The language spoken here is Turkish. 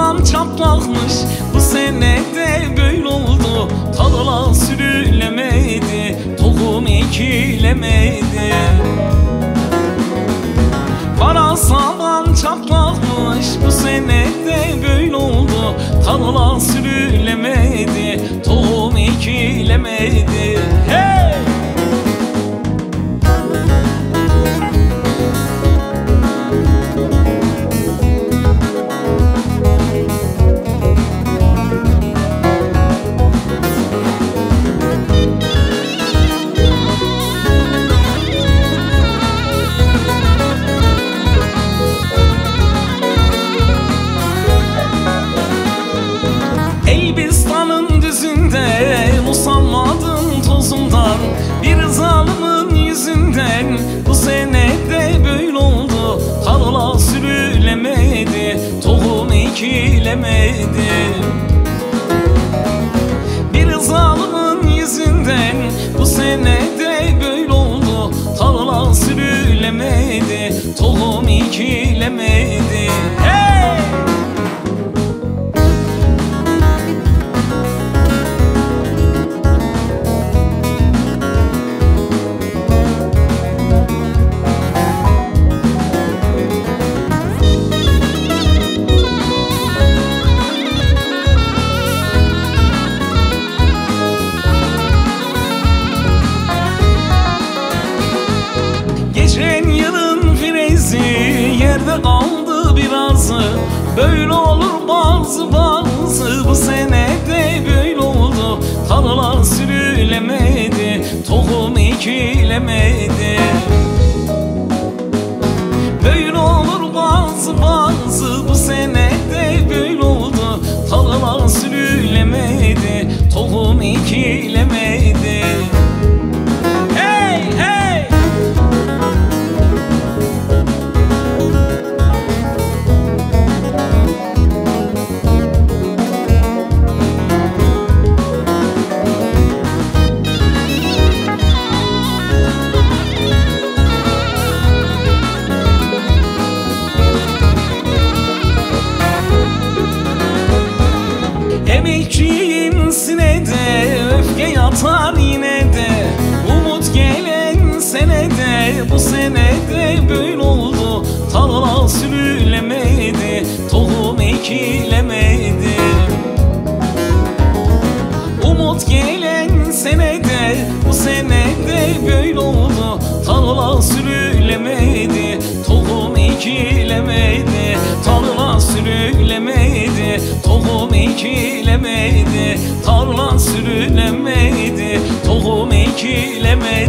saman çatlakmış, bu sene de böyle oldu. Tarla sürülemedi, tohum ekilemedi. Kara saman çatlakmış, bu sene de böyle oldu. Tarla sürülemedi, tohum ekilemedi. Hey! Elbistan'ın düzünden usanmadım tozundan, bir zalimin yüzünden bu sene de böyle oldu. Tarla sürülemedi, tohum ekilemedi. Bir zalimin yüzünden bu sene de böyle oldu. Tarla sürülemedi, tohum ekilemedi. Hey! Geçen yılın firezi yerde kaldı birazı. Böyle olur bazı bu sene de böyle oldu. Tarla sürülemedi, tohum ekilemedi. Böyle olur bazı bu sene de böyle oldu. Tarla sürülemedi, tohum ekilemedi. Hey hey! Emekçiyim sinede, öfke yatar yine de. Umut gelen senede, bu senede böyle oldu. Tarla sürülemedi, tohum ekilemedi. Umut gelen senede, bu senede böyle oldu. Tarla sürülemedi, tohum ekilemedi. Tarla sürülemedi, tohum ekilemedi. Tarla sürülemedi, tohum ekilemedi.